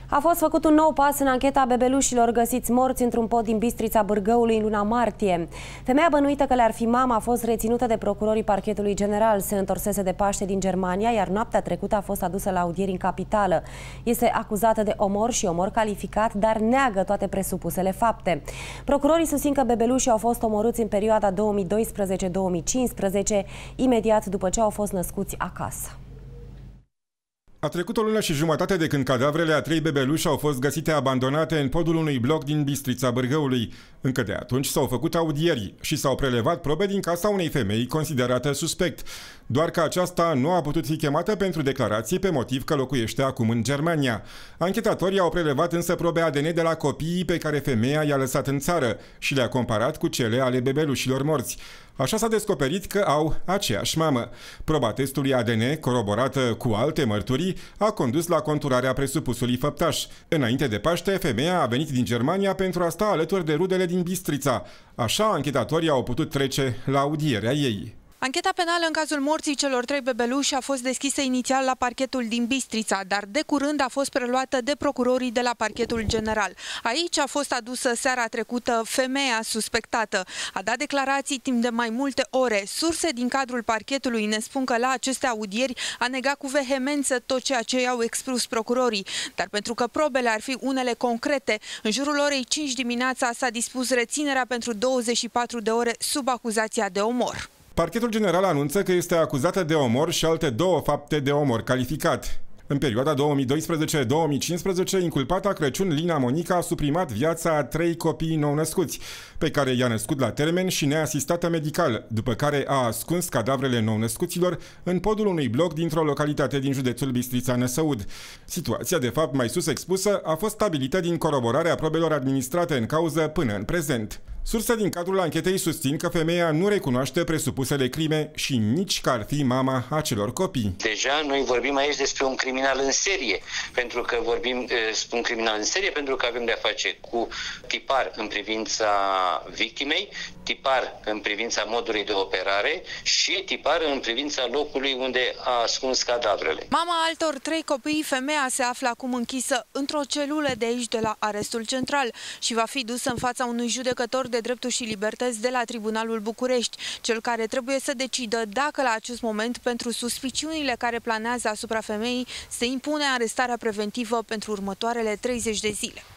A fost făcut un nou pas în ancheta bebelușilor găsiți morți într-un pod din Bistrița Bârgăului în luna martie. Femeia bănuită că le-ar fi mama a fost reținută de procurorii Parchetului General. Se întorsese de Paște din Germania, iar noaptea trecută a fost adusă la audieri în capitală. Este acuzată de omor și omor calificat, dar neagă toate presupusele fapte. Procurorii susțin că bebelușii au fost omorâți în perioada 2012-2015, imediat după ce au fost născuți acasă. A trecut o lună și jumătate de când cadavrele a 3 bebeluși au fost găsite abandonate în podul unui bloc din Bistrița Bârgăului. Încă de atunci s-au făcut audieri și s-au prelevat probe din casa unei femei considerată suspect. Doar că aceasta nu a putut fi chemată pentru declarații pe motiv că locuiește acum în Germania. Anchetatorii au prelevat însă probe ADN de la copiii pe care femeia i-a lăsat în țară și le-a comparat cu cele ale bebelușilor morți. Așa s-a descoperit că au aceeași mamă. Proba testului ADN, coroborată cu alte mărturii, a condus la conturarea presupusului făptaș. Înainte de Paște, femeia a venit din Germania pentru a sta alături de rudele din Bistrița. Așa, anchetatorii au putut trece la audierea ei. Ancheta penală în cazul morții celor 3 bebeluși a fost deschisă inițial la parchetul din Bistrița, dar de curând a fost preluată de procurorii de la Parchetul General. Aici a fost adusă seara trecută femeia suspectată. A dat declarații timp de mai multe ore. Surse din cadrul parchetului ne spun că la aceste audieri a negat cu vehemență tot ceea ce i-au expus procurorii. Dar pentru că probele ar fi unele concrete, în jurul orei 5 dimineața s-a dispus reținerea pentru 24 de ore sub acuzația de omor. Parchetul General anunță că este acuzată de omor și alte 2 fapte de omor calificat. În perioada 2012-2015, inculpata Crăciun Lina Monica a suprimat viața a 3 copii nou-născuți, pe care i-a născut la termen și neasistată medical, după care a ascuns cadavrele nou-născuților în podul unui bloc dintr-o localitate din județul Bistrița-Năsăud. Situația, de fapt mai sus expusă, a fost stabilită din coroborarea probelor administrate în cauză până în prezent. Surse din cadrul anchetei susțin că femeia nu recunoaște presupusele crime și nici că ar fi mama acelor copii. Deja noi vorbim aici despre un criminal în serie, pentru că spun criminal în serie pentru că avem de-a face cu tipar în privința victimei, tipar în privința modului de operare și tipar în privința locului unde a ascuns cadavrele. Mama altor 3 copii, femeia se află acum închisă într-o celulă de aici, de la Arestul Central, și va fi dusă în fața unui judecător de drepturi și libertăți de la Tribunalul București, cel care trebuie să decidă dacă la acest moment, pentru suspiciunile care planează asupra femeii, se impune arestarea preventivă pentru următoarele 30 de zile.